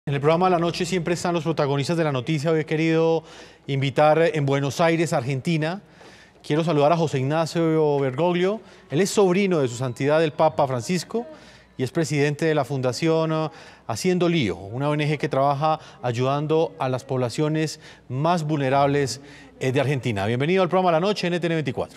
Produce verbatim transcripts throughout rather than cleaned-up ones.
En el programa de la noche siempre están los protagonistas de la noticia. Hoy he querido invitar en Buenos Aires, Argentina. Quiero saludar a José Ignacio Bergoglio. Él es sobrino de su santidad el Papa Francisco y es presidente de la Fundación Haciendo Lío, una O N G que trabaja ayudando a las poblaciones más vulnerables de Argentina. Bienvenido al programa de la noche en N T N veinticuatro.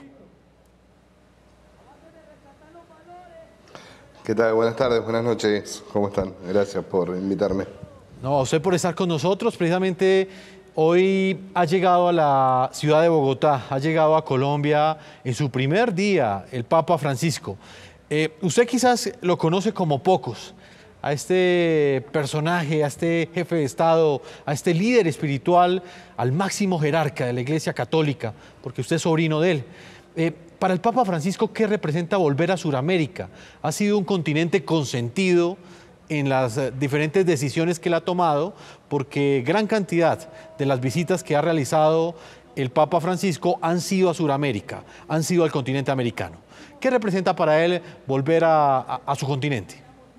¿Qué tal? Buenas tardes, buenas noches. ¿Cómo están? Gracias por invitarme. No, a usted por estar con nosotros. Precisamente hoy ha llegado a la ciudad de Bogotá, ha llegado a Colombia en su primer día el Papa Francisco. Eh, usted quizás lo conoce como pocos, a este personaje, a este jefe de Estado, a este líder espiritual, al máximo jerarca de la Iglesia Católica, porque usted es sobrino de él. Eh, para el Papa Francisco, ¿qué representa volver a Sudamérica? Ha sido un continente consentido en las diferentes decisiones que él ha tomado, porque gran cantidad de las visitas que ha realizado el Papa Francisco han sido a Sudamérica, han sido al continente americano. ¿Qué representa para él volver a, a, a su continente?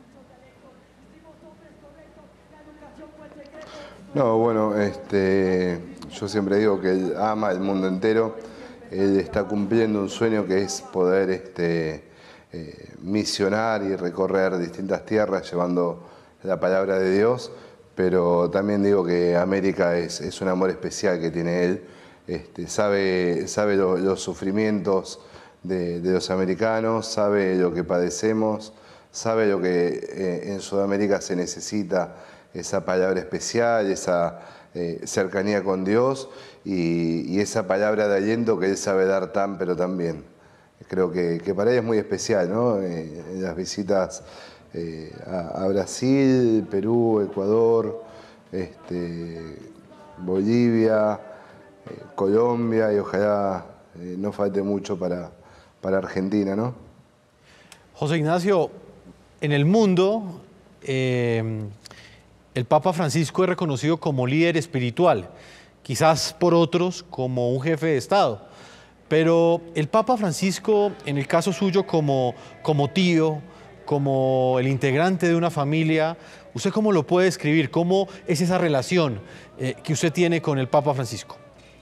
No, bueno, este, yo siempre digo que él ama el mundo entero. Él está cumpliendo un sueño que es poder este, eh, misionar y recorrer distintas tierras llevando la palabra de Dios, pero también digo que América es, es un amor especial que tiene él. Este, sabe sabe lo, los sufrimientos de, de los americanos, sabe lo que padecemos, sabe lo que eh, en Sudamérica se necesita, esa palabra especial, esa eh, cercanía con Dios y, y esa palabra de aliento que Él sabe dar tan pero tan bien. Creo que, que para Él es muy especial, ¿no? Eh, en las visitas eh, a, a Brasil, Perú, Ecuador, este, Bolivia, eh, Colombia y ojalá eh, no falte mucho para, para Argentina, ¿no? José Ignacio, en el mundo eh, el Papa Francisco es reconocido como líder espiritual, quizás por otros como un jefe de Estado, pero el Papa Francisco, en el caso suyo como, como tío, como el integrante de una familia, ¿usted cómo lo puede describir? ¿Cómo es esa relación eh, que usted tiene con el Papa Francisco?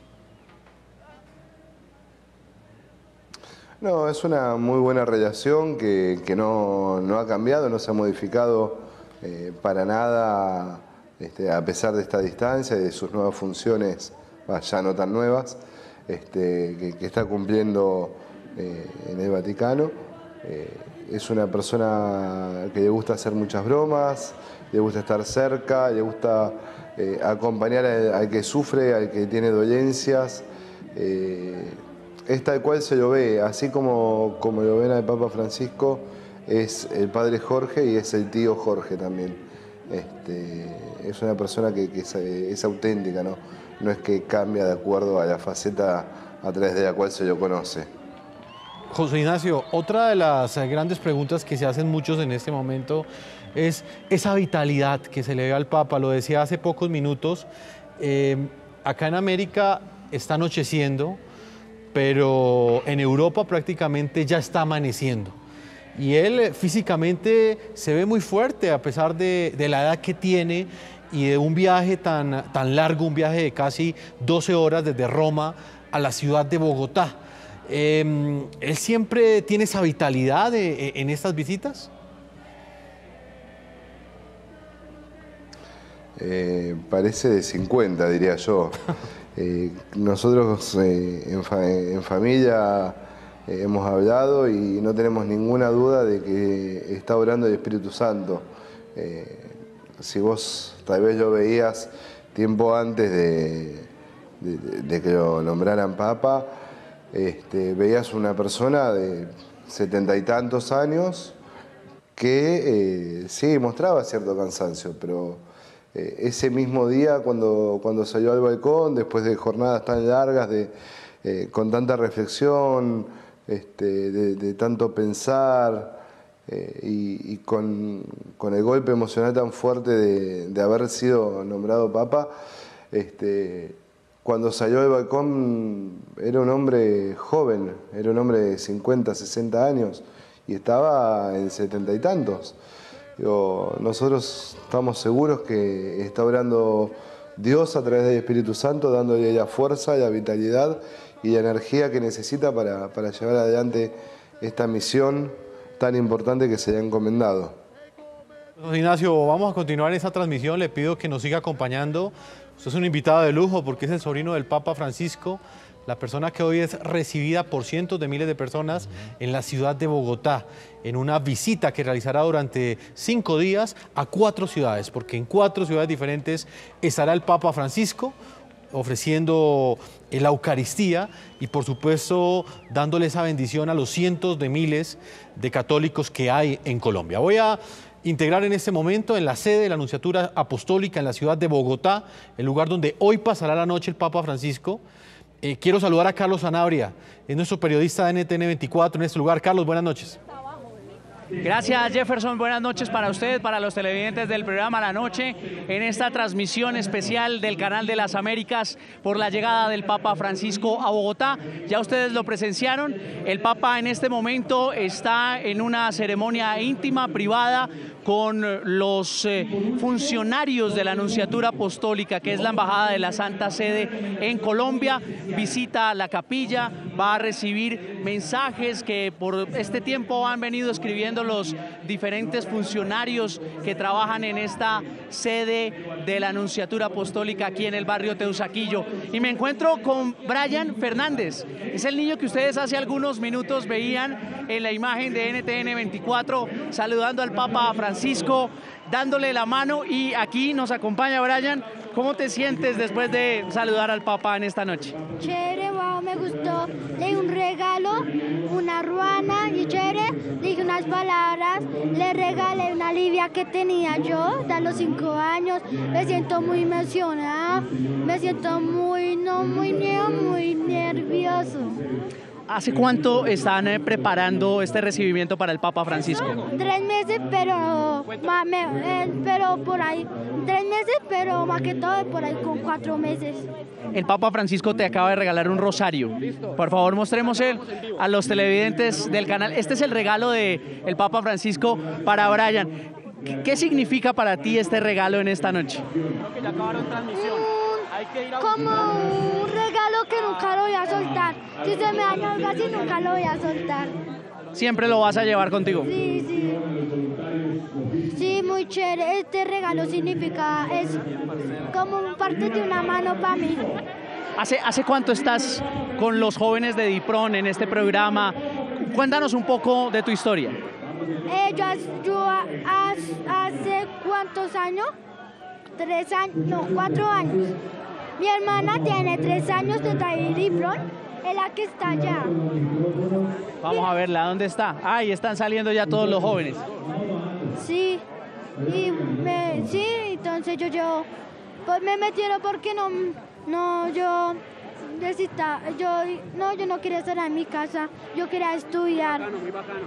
No, es una muy buena relación que, que no, no ha cambiado, no se ha modificado eh, para nada, este, a pesar de esta distancia y de sus nuevas funciones, bah, ya no tan nuevas, este, que, que está cumpliendo eh, en el Vaticano. Eh, es una persona que le gusta hacer muchas bromas, le gusta estar cerca, le gusta eh, acompañar al, al que sufre, al que tiene dolencias. Eh, Es tal cual se lo ve, así como, como lo ven al Papa Francisco, es el padre Jorge y es el tío Jorge también. Este, es una persona que, que es, es auténtica, ¿no? No es que cambia de acuerdo a la faceta a través de la cual se lo conoce. José Ignacio, otra de las grandes preguntas que se hacen muchos en este momento es esa vitalidad que se le ve al Papa. Lo decía hace pocos minutos, eh, acá en América está anocheciendo, pero en Europa prácticamente ya está amaneciendo. Y él físicamente se ve muy fuerte a pesar de, de la edad que tiene y de un viaje tan, tan largo, un viaje de casi doce horas desde Roma a la ciudad de Bogotá. Eh, ¿Él siempre tiene esa vitalidad de, en estas visitas? Eh, parece de cincuenta, diría yo. Eh, nosotros eh, en, fa en familia eh, hemos hablado y no tenemos ninguna duda de que está orando el Espíritu Santo. Eh, si vos tal vez lo veías tiempo antes de, de, de que lo nombraran Papa, este, veías una persona de setenta y tantos años que eh, sí mostraba cierto cansancio, pero eh, ese mismo día cuando, cuando salió al balcón, después de jornadas tan largas, de, eh, con tanta reflexión, este, de, de tanto pensar eh, y, y con, con el golpe emocional tan fuerte de, de haber sido nombrado Papa, este, cuando salió al balcón era un hombre joven, era un hombre de cincuenta, sesenta años y estaba en setenta y tantos. Digo, nosotros estamos seguros que está obrando Dios a través del Espíritu Santo, dándole la fuerza, la vitalidad y la energía que necesita para, para llevar adelante esta misión tan importante que se le ha encomendado. Don Ignacio, vamos a continuar en esta transmisión. Le pido que nos siga acompañando. Usted es un invitado de lujo porque es el sobrino del Papa Francisco, la persona que hoy es recibida por cientos de miles de personas en la ciudad de Bogotá, en una visita que realizará durante cinco días a cuatro ciudades, porque en cuatro ciudades diferentes estará el Papa Francisco ofreciendo la Eucaristía y, por supuesto, dándole esa bendición a los cientos de miles de católicos que hay en Colombia. Voy a integrar en este momento en la sede de la Nunciatura Apostólica en la ciudad de Bogotá, el lugar donde hoy pasará la noche el Papa Francisco. Eh, quiero saludar a Carlos Sanabria, es nuestro periodista de N T N veinticuatro en este lugar. Carlos, buenas noches. Gracias, Jefferson. Buenas noches para usted, para los televidentes del programa La Noche, en esta transmisión especial del Canal de las Américas por la llegada del Papa Francisco a Bogotá. Ya ustedes lo presenciaron, el Papa en este momento está en una ceremonia íntima, privada, con los eh, funcionarios de la Nunciatura Apostólica, que es la Embajada de la Santa Sede en Colombia. Visita la capilla, va a recibir mensajes que por este tiempo han venido escribiendo los diferentes funcionarios que trabajan en esta sede de la Nunciatura Apostólica aquí en el barrio Teusaquillo. Y me encuentro con Brian Fernández, es el niño que ustedes hace algunos minutos veían en la imagen de N T N veinticuatro saludando al Papa Francisco, dándole la mano, y aquí nos acompaña Brian. ¿Cómo te sientes después de saludar al Papa en esta noche? Chévere, wow, me gustó. Le di un regalo, una ruana y chévere, dije unas palabras, le regalé una Livia que tenía yo de los cinco años. Me siento muy emocionada, me siento muy, no muy, muy nervioso. ¿Hace cuánto están eh, preparando este recibimiento para el Papa Francisco? Tres meses, pero, ma, me, eh, pero por ahí, tres meses, pero más que todo por ahí con cuatro meses. El Papa Francisco te acaba de regalar un rosario. Por favor, mostremos el, a los televidentes del canal. Este es el regalo del Papa Francisco para Brian. ¿Qué, ¿Qué significa para ti este regalo en esta noche? Creo que ya acabaron transmisión. Hay que ir a... Como un regalo que nunca lo voy a soltar. Si se me daña algo así, nunca lo voy a soltar. ¿Siempre lo vas a llevar contigo? Sí, sí. Sí, muy chévere. Este regalo significa, es como parte de una mano para mí. ¿Hace, ¿Hace cuánto estás con los jóvenes de DIPRON en este programa? Cuéntanos un poco de tu historia. Eh, yo, yo hace cuántos años, tres años, no, cuatro años. Mi hermana tiene tres años de DIPRON, es la que está allá. Vamos a verla, ¿dónde está? Ahí están saliendo ya todos los jóvenes. Sí, y me, sí, entonces yo, yo pues me metieron porque no, no, yo necesitaba, yo, no, yo no quería estar en mi casa, yo quería estudiar. Muy bacano.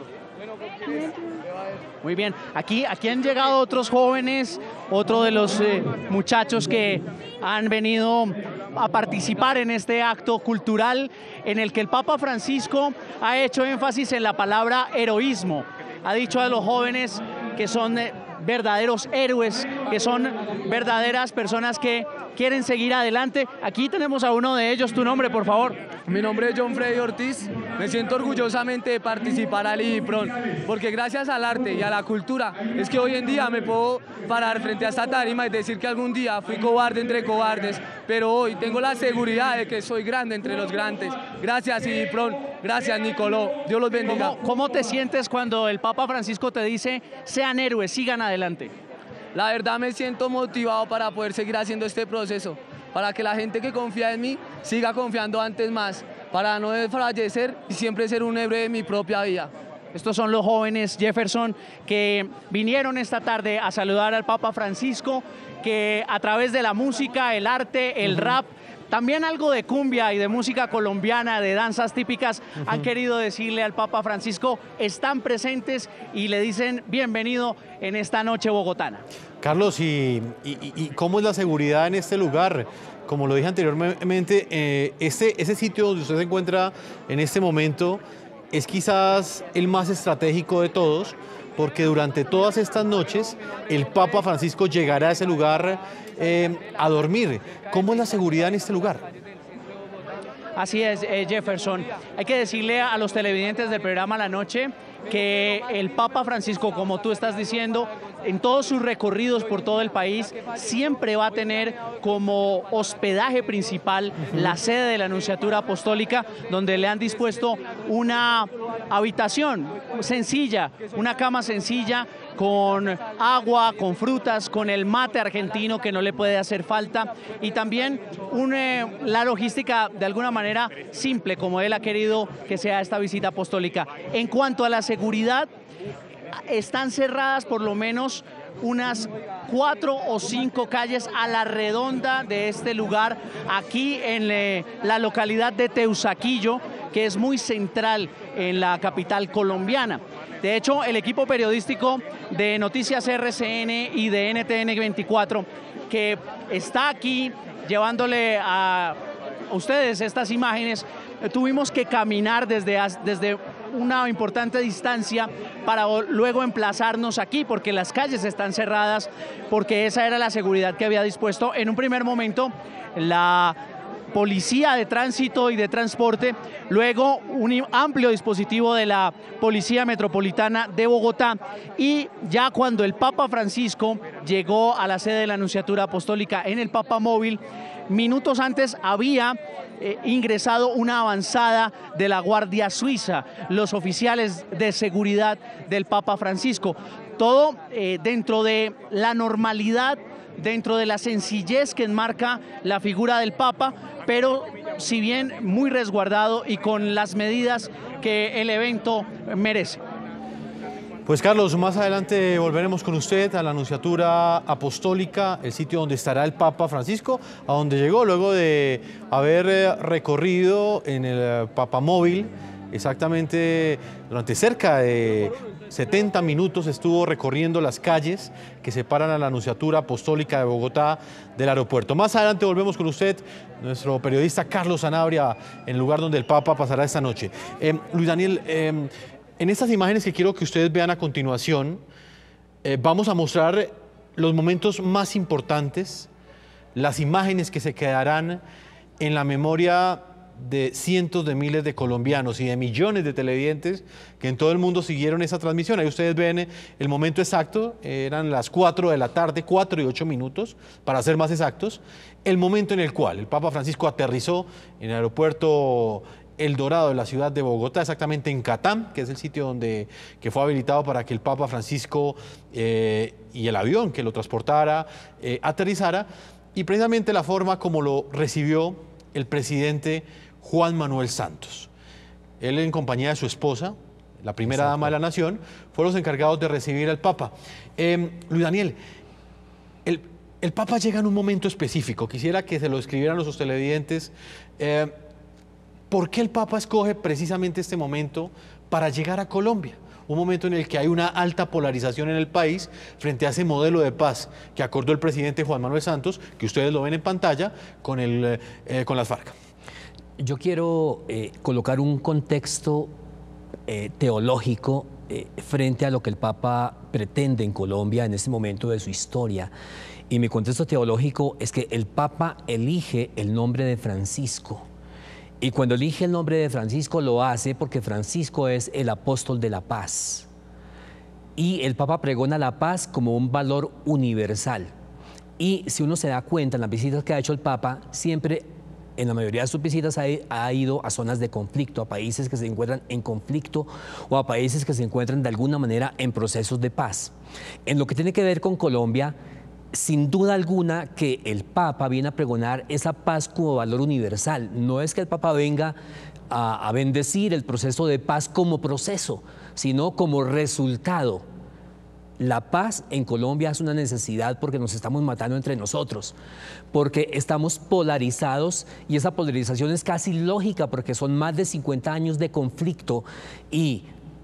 Muy bien, aquí, aquí han llegado otros jóvenes, otro de los eh, muchachos que han venido a participar en este acto cultural en el que el Papa Francisco ha hecho énfasis en la palabra heroísmo. Ha dicho a los jóvenes que son eh, verdaderos héroes, que son verdaderas personas que quieren seguir adelante. Aquí tenemos a uno de ellos. Tu nombre, por favor. Mi nombre es John Freddy Ortiz. Me siento orgullosamente de participar al DIPRON, porque gracias al arte y a la cultura es que hoy en día me puedo parar frente a esta tarima y decir que algún día fui cobarde entre cobardes, pero hoy tengo la seguridad de que soy grande entre los grandes. Gracias DIPRON, gracias Nicoló, Dios los bendiga. ¿Cómo, ¿Cómo te sientes cuando el Papa Francisco te dice, sean héroes, sigan adelante? La verdad me siento motivado para poder seguir haciendo este proceso, para que la gente que confía en mí siga confiando antes más, para no desfallecer y siempre ser un héroe de mi propia vida. Estos son los jóvenes, Jefferson, que vinieron esta tarde a saludar al Papa Francisco, que a través de la música, el arte, el rap, también algo de cumbia y de música colombiana, de danzas típicas, uh-huh. han querido decirle al Papa Francisco, están presentes y le dicen bienvenido en esta noche bogotana. Carlos, ¿y, y, y cómo es la seguridad en este lugar? Como lo dije anteriormente, eh, este, ese sitio donde usted se encuentra en este momento es quizás el más estratégico de todos, porque durante todas estas noches el Papa Francisco llegará a ese lugar eh, a dormir. ¿Cómo es la seguridad en este lugar? Así es, eh, Jefferson. Hay que decirle a los televidentes del programa La Noche que el Papa Francisco, como tú estás diciendo, en todos sus recorridos por todo el país, siempre va a tener como hospedaje principal uh-huh. la sede de la Nunciatura Apostólica, donde le han dispuesto una habitación sencilla, una cama sencilla, con agua, con frutas, con el mate argentino que no le puede hacer falta, y también un, eh, la logística de alguna manera simple, como él ha querido que sea esta visita apostólica. En cuanto a la seguridad, están cerradas por lo menos unas cuatro o cinco calles a la redonda de este lugar, aquí en eh, la localidad de Teusaquillo, que es muy central en la capital colombiana. De hecho, el equipo periodístico de Noticias R C N y de N T N veinticuatro, que está aquí llevándole a ustedes estas imágenes, tuvimos que caminar desde, desde una importante distancia para luego emplazarnos aquí, porque las calles están cerradas, porque esa era la seguridad que había dispuesto en un primer momento la Policía de Tránsito y de Transporte, luego un amplio dispositivo de la Policía Metropolitana de Bogotá, y ya cuando el Papa Francisco llegó a la sede de la Nunciatura Apostólica en el Papamóvil, minutos antes había eh, ingresado una avanzada de la Guardia Suiza, los oficiales de seguridad del Papa Francisco. Todo eh, dentro de la normalidad, dentro de la sencillez que enmarca la figura del Papa, pero si bien muy resguardado y con las medidas que el evento merece. Pues Carlos, más adelante volveremos con usted a la Nunciatura Apostólica, el sitio donde estará el Papa Francisco, a donde llegó luego de haber recorrido en el Papamóvil, exactamente durante cerca de setenta minutos estuvo recorriendo las calles que separan a la Nunciatura Apostólica de Bogotá del aeropuerto. Más adelante volvemos con usted, nuestro periodista Carlos Sanabria, en el lugar donde el Papa pasará esta noche. Eh, Luis Daniel, eh, en estas imágenes que quiero que ustedes vean a continuación, eh, vamos a mostrar los momentos más importantes, las imágenes que se quedarán en la memoria de cientos de miles de colombianos y de millones de televidentes que en todo el mundo siguieron esa transmisión. Ahí ustedes ven el momento exacto, eran las cuatro de la tarde, cuatro y ocho minutos, para ser más exactos, el momento en el cual el Papa Francisco aterrizó en el aeropuerto El Dorado de la ciudad de Bogotá, exactamente en Catam, que es el sitio donde, que fue habilitado para que el Papa Francisco eh, y el avión que lo transportara eh, aterrizara, y precisamente la forma como lo recibió el presidente Juan Manuel Santos. Él, en compañía de su esposa, la primera Exacto. dama de la nación, fueron los encargados de recibir al Papa. Eh, Luis Daniel, el, el Papa llega en un momento específico. Quisiera que se lo escribieran los televidentes. Eh, ¿Por qué el Papa escoge precisamente este momento para llegar a Colombia? Un momento en el que hay una alta polarización en el país frente a ese modelo de paz que acordó el presidente Juan Manuel Santos, que ustedes lo ven en pantalla, con, el, eh, con las FARC. Yo quiero eh, colocar un contexto eh, teológico eh, frente a lo que el Papa pretende en Colombia en este momento de su historia. Y mi contexto teológico es que el Papa elige el nombre de Francisco. Y cuando elige el nombre de Francisco lo hace porque Francisco es el apóstol de la paz. Y el Papa pregona la paz como un valor universal. Y si uno se da cuenta en las visitas que ha hecho el Papa, siempre, en la mayoría de sus visitas, ha, ha ido a zonas de conflicto, a países que se encuentran en conflicto o a países que se encuentran de alguna manera en procesos de paz. En lo que tiene que ver con Colombia, sin duda alguna que el Papa viene a pregonar esa paz como valor universal. No es que el Papa venga a, a bendecir el proceso de paz como proceso, sino como resultado. La paz en Colombia es una necesidad porque nos estamos matando entre nosotros, porque estamos polarizados y esa polarización es casi lógica porque son más de cincuenta años de conflicto y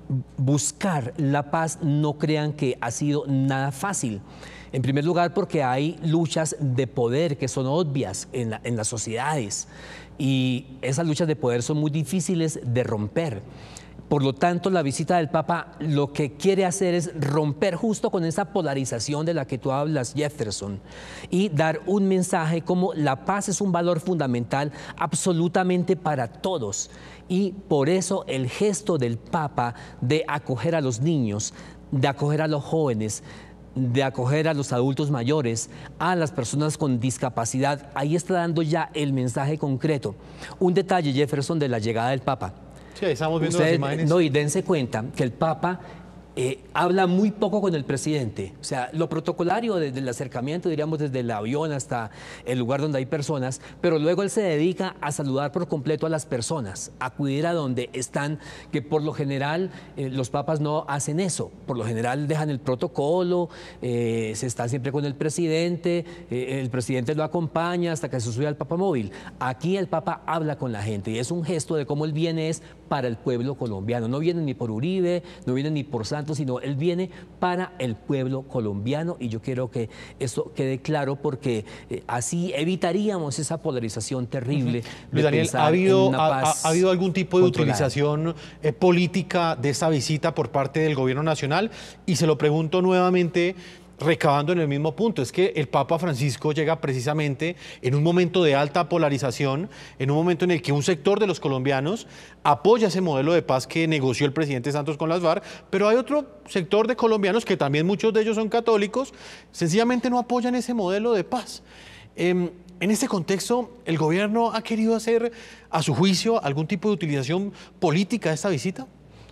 buscar la paz no crean que ha sido nada fácil. En primer lugar, porque hay luchas de poder que son obvias en, la, en las sociedades y esas luchas de poder son muy difíciles de romper. Por lo tanto, la visita del Papa lo que quiere hacer es romper justo con esa polarización de la que tú hablas, Jefferson, y dar un mensaje como la paz es un valor fundamental absolutamente para todos. Y por eso el gesto del Papa de acoger a los niños, de acoger a los jóvenes, de acoger a los adultos mayores, a las personas con discapacidad, ahí está dando ya el mensaje concreto. Un detalle, Jefferson, de la llegada del Papa. Sí, ahí estamos viendo Ustedes, las imágenes. No, y dense cuenta que el Papa eh, habla muy poco con el presidente. O sea, lo protocolario desde el acercamiento, diríamos desde el avión hasta el lugar donde hay personas, pero luego él se dedica a saludar por completo a las personas, a acudir a donde están, que por lo general eh, los papas no hacen eso. Por lo general dejan el protocolo, eh, se está siempre con el presidente, eh, el presidente lo acompaña hasta que se sube al papamóvil. Aquí el Papa habla con la gente y es un gesto de cómo él viene es para el pueblo colombiano. No viene ni por Uribe, no viene ni por Santos, sino él viene para el pueblo colombiano, y yo quiero que esto quede claro porque eh, así evitaríamos esa polarización terrible. Uh-huh. Luis Daniel, ¿ha habido, ha, ha, ¿ha habido algún tipo de controlada. utilización eh, política de esta visita por parte del gobierno nacional? Y se lo pregunto nuevamente, recabando en el mismo punto, es que el Papa Francisco llega precisamente en un momento de alta polarización, en un momento en el que un sector de los colombianos apoya ese modelo de paz que negoció el presidente Santos con las FARC, pero hay otro sector de colombianos, que también muchos de ellos son católicos, sencillamente no apoyan ese modelo de paz. Eh, en este contexto, ¿el gobierno ha querido hacer, a su juicio, algún tipo de utilización política de esta visita?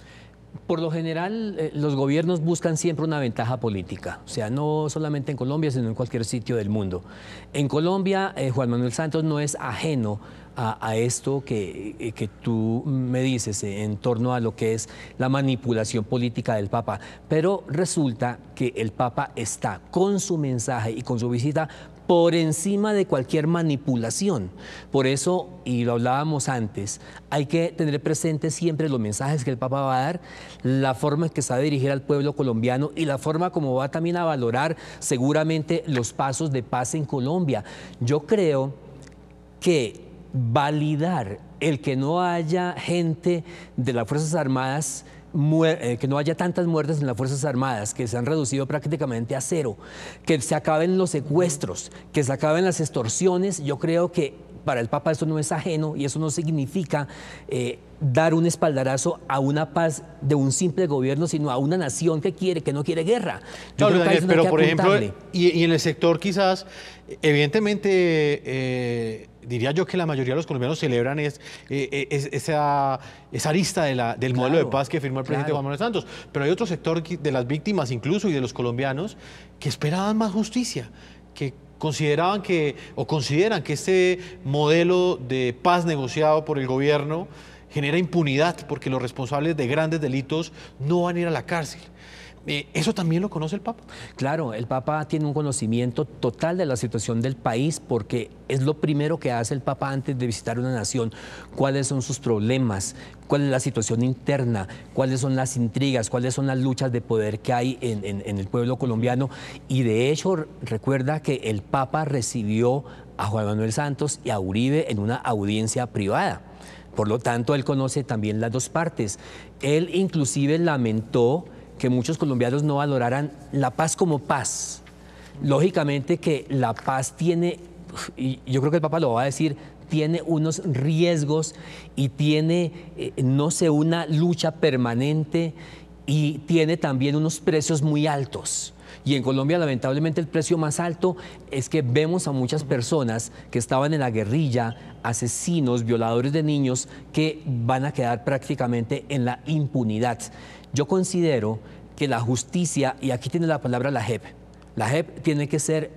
Por lo general, eh, los gobiernos buscan siempre una ventaja política, o sea, no solamente en Colombia, sino en cualquier sitio del mundo. En Colombia, eh, Juan Manuel Santos no es ajeno a, a esto que, eh, que tú me dices eh, en torno a lo que es la manipulación política del Papa, pero resulta que el Papa está con su mensaje y con su visita por encima de cualquier manipulación. Por eso, y lo hablábamos antes, hay que tener presente siempre los mensajes que el Papa va a dar, la forma en que sabe dirigir al pueblo colombiano y la forma como va también a valorar seguramente los pasos de paz en Colombia. Yo creo que validar el que no haya gente de las Fuerzas Armadas, que no haya tantas muertes en las Fuerzas Armadas, que se han reducido prácticamente a cero, que se acaben los secuestros, que se acaben las extorsiones, yo creo que para el Papa eso no es ajeno y eso no significa eh, dar un espaldarazo a una paz de un simple gobierno, sino a una nación que quiere, que no quiere guerra. Yo no, creo Daniel, que pero que por ejemplo, y, y en el sector quizás, evidentemente, eh, diría yo que la mayoría de los colombianos celebran es, eh, es, esa, esa arista de la, del modelo claro, de paz que firmó el presidente claro. Juan Manuel Santos, pero hay otro sector de las víctimas incluso y de los colombianos que esperaban más justicia, que consideraban que, o consideran que este modelo de paz negociado por el gobierno genera impunidad porque los responsables de grandes delitos no van a ir a la cárcel. ¿Eso también lo conoce el Papa? Claro, el Papa tiene un conocimiento total de la situación del país porque es lo primero que hace el Papa antes de visitar una nación. ¿Cuáles son sus problemas? ¿Cuál es la situación interna? ¿Cuáles son las intrigas? ¿Cuáles son las luchas de poder que hay en, en, en el pueblo colombiano? Y de hecho, recuerda que el Papa recibió a Juan Manuel Santos y a Uribe en una audiencia privada. Por lo tanto, él conoce también las dos partes. Él inclusive lamentó que muchos colombianos no valoraran la paz como paz. Lógicamente que la paz tiene, y yo creo que el Papa lo va a decir, tiene unos riesgos y tiene, eh, no sé, una lucha permanente y tiene también unos precios muy altos. Y en Colombia, lamentablemente, el precio más alto es que vemos a muchas personas que estaban en la guerrilla, asesinos, violadores de niños, que van a quedar prácticamente en la impunidad. Yo considero que la justicia, y aquí tiene la palabra la J E P, la J E P tiene que ser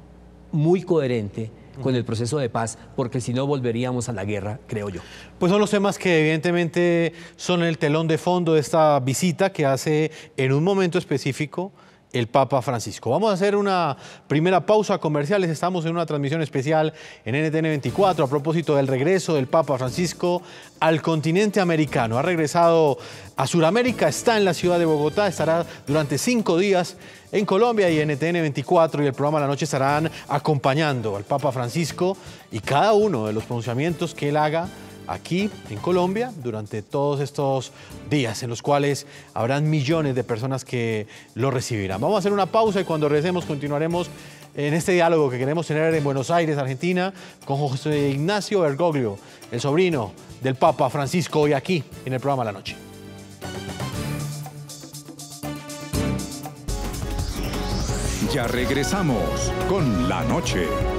muy coherente con el proceso de paz, porque si no volveríamos a la guerra, creo yo. Pues son los temas que evidentemente son el telón de fondo de esta visita que hace en un momento específico el Papa Francisco. Vamos a hacer una primera pausa comerciales. Estamos en una transmisión especial en N T N veinticuatro a propósito del regreso del Papa Francisco al continente americano. Ha regresado a Sudamérica, está en la ciudad de Bogotá, estará durante cinco días en Colombia y N T N veinticuatro y el programa La Noche estarán acompañando al Papa Francisco y cada uno de los pronunciamientos que él haga aquí en Colombia durante todos estos días en los cuales habrán millones de personas que lo recibirán. Vamos a hacer una pausa y cuando regresemos continuaremos en este diálogo que queremos tener en Buenos Aires, Argentina, con José Ignacio Bergoglio, el sobrino del Papa Francisco, hoy aquí en el programa La Noche. Ya regresamos con La Noche.